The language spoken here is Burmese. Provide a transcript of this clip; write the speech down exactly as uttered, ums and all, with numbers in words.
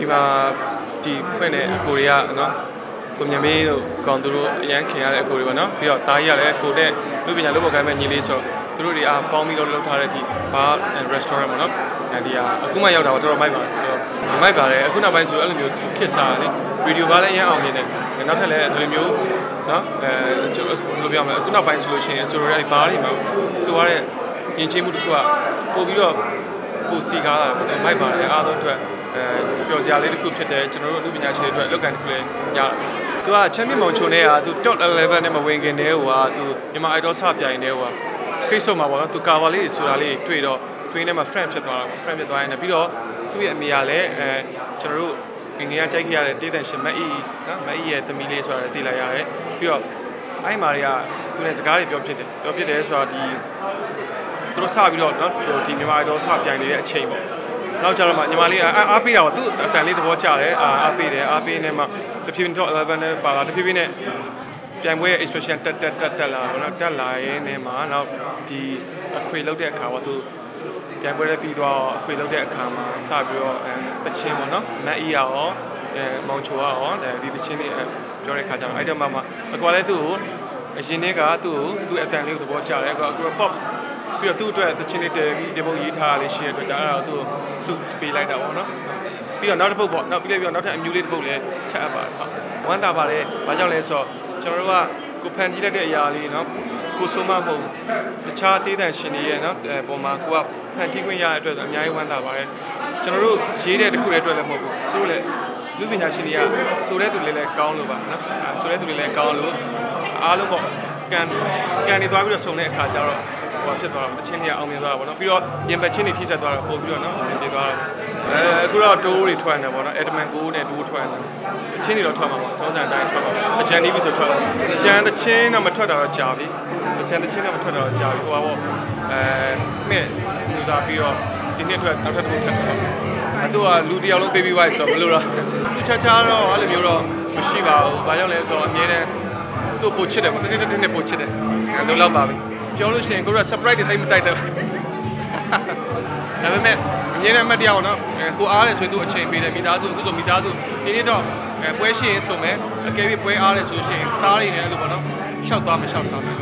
ဒီမှာဒီဖွင့်တဲ့အကိုတွေကနော်ကိုမြမေးတို့ကောင်သူတို့အရန်ခင်ရတဲ့အကိုတွေပေါ့နော်ပြီးတော့တားကြီးကလည်းကိုတဲ့လူပညာလုပ်ပေါ်ကိုင်းမဲ့ညီလေးဆိုတော့သူတို့တွေအားပေါင်းပြီးတော့လုပ်ထားတဲ့ဒီဘာ restaurant ပေါ့နော်အဲဒီဟာအခုမှရောက်တာတော့တော်တော်မိုက်ပါတယ်တော်တော်မိုက်ပါတယ်အခုနောက်ပိုင်းဆိုအဲ့လိုမျိုးခစ်စားလေဗီဒီယိုပါလည်းအရန်အောင်မြင်တယ်နောက်ထပ်လည်းဒီလိုမျိုးနော်အဲကျွန်တော်ဘယ်လိုပြောမလဲအခုနောက်ပိုင်းဆိုလို့ရှိရင်ဆိုတော့ဒီဘားတွေမှာဆိုရတဲ့ယဉ်ကျေးမှုတစ်ခုကပို့ပြီးတော့ပို့စီကားတာမိုက်ပါတယ်အားလုံးအတွက်အဲပျော်စရာလေးတစ်ခုဖြစ်တယ်ကျွန်တော်တို့အမှုပညာရှင်တွေအတွက်လောက်ကန်တစ်ခုလည်းရတာသူကချမ်းမြေမောင်ချုံနဲ့ဟာသူ top level နဲ့မဝင်ခင်တည်းဟိုဟာသူမြန်မာ idol စပြိုင်နေဟိုဟာ Facebook မှာပေါ့နော်သူ cover လေးဆိုတာလေးတွေ့တော့ twin ထဲမှာ friend ဖြစ်သွားတာပေါ့ friend ဖြစ်သွားရင်လည်းပြီးတော့သူ့ရဲ့အမေကလည်းအဲကျွန်တော်တို့ငငယ်ကကြိုက်ခဲ့ရတဲ့တေးတန်ရှင်မအီနော်မအီရဲ့သမီးလေးဆိုတာလည်းသိလိုက်ရတယ်ပြီးတော့အဲ့မာတွေကသူနဲ့စကားတွေပြောဖြစ်တယ်ပြောဖြစ်တယ်ဆိုတော့ဒီသူတို့စပြီးတော့နော်ဒီမြန်မာ idol စပြိုင်နေတဲ့အချိန်ပေါ့နောက်ကြတော့မှညီမလေးအားပေးတာပေါ့သူအတန်လေးသဘောကျတယ်အားပေးတယ်အားပေးနေမှတဖြည်းဖြည်းတော့ eleven နဲ့ပါလာတဖြည်းဖြည်းနဲ့ပြိုင်ပွဲရဲ့ expression တက်တက်တက်တက်လာပေါ့နော်တက်လာရင်းနဲ့မှနောက်ဒီအခွေလောက်တဲ့အခါပေါ့သူပြိုင်ပွဲလည်းပြီးသွားအခွေလောက်တဲ့အခါမှာစပြီးတော့တချင်းပေါ့နော်မတ်အီရောအဲမောင်ချိုရောဒီတချင်းလေးပြောတဲ့အခါကျတော့အဲ့တော့မှအကွာလည်းသူ့ကိုအရင်နေ့ကသူ့ကိုသူ့အတန်လေးကိုသဘောကျတယ်အကွာ popပြီးတော့သူ့အတွက်တချင်းလေးတဲပြီးဒီပုံရေးထားတာလေးရှိရတဲ့အတွက်ဒါအဲ့ဒါသူ့စုပေးလိုက်တာပေါ့နော်ပြီးတော့နောက်တစ်ပုတ်ပေါ့နောက်ပြီးလည်းပြီးတော့နောက်ထပ်အမျိုးလေးတစ်ပုတ်လည်းထပ်အပ်ပါတယ်ဟုတ်ဝမ်းသာပါတယ်ဘာကြောင့်လဲဆိုတော့ကျွန်တော်တို့ကကိုဖန်တီးလိုက်တဲ့အရာလေးနော်ကိုဆိုမမဟုတ်တခြားတေးတန်ရှင်တွေရဲ့နော်အဲပုံမှာကိုကဖန်တီးခွင့်ရတဲ့အတွက်အများကြီးဝမ်းသာပါတယ်ကျွန်တော်တို့ရေးတဲ့တစ်ခုရဲ့အတွက်လည်းမဟုတ်ဘူးသူတို့လည်းလူပညာရှင်တွေကဆိုတဲ့သူတွေလည်းကောင်းလို့ပါနော်ဆိုတဲ့သူတွေလည်းကောင်းလို့အားလုံးပေါ့ကန်ကန်နေသွားပြီးတော့စုံတဲ့အခါကျတော့ဟိုဖြစ်သွားတော့တချင်းတွေကအောင်မြင်သွားတာပေါ့နော်ပြီးတော့ရင်ပတ်ချင်းတွေထိစက်သွားတော့ပို့ပြီးတော့နော်အဆင်ပြေသွားတော့အဲအခုတော့တိုးတွေထွက်နေပေါ့နော်အက်ဒမန်ကိုနဲ့တိုးထွက်နေတချင်းတွေတော့ထွက်မှာပေါ့ထုံးစံတိုင်းထွက်မှာပေါ့အချန်နီးပြီဆိုထွက်တော့ချန်တချင်းတော့မထွက်တာတော့ကြာပြီအချန်တချင်းတော့မထွက်တာတော့ကြာပြီဟိုပါပေါ့အဲနှစ်စမူစာပြီးတော့ဒီနှစ်အတွက်နောက်ထပ်တစ်ခုထပ်ထွက်တော့အတူကလူတယောက်လုံး baby white ဆိုတော့ဘယ်လိုတော့ချာချာတော့အဲ့လိုမျိုးတော့မရှိပါဘူးဘာကြောင့်လဲဆိုတော့အမြဲတမ်းသူ့ပို့ချစ်တယ်ပေါ့တနေ့တစ်နေ့ပို့ချစ်တယ်အဲလိုလောက်ပါပဲပြောလို့ရှိရင်ကိုက surprise တွေတိတ်မတိုက်တော့ဒါပေမဲ့အမြဲတမ်းအမှတ်တရအောင်နော်ကိုအားတယ်ဆိုရင်သူ့အချိန်ပေးတယ်မိသားစုအခုဆိုမိသားစုဒီနေ့တော့ပွဲရှိရင်ဆိုမဲ့အကယ်၍ပွဲအားတယ်ဆိုရှင်သားတွေနဲ့အဲ့လိုပေါ့နော်ရှောက်သွားမရှောက်စားမယ်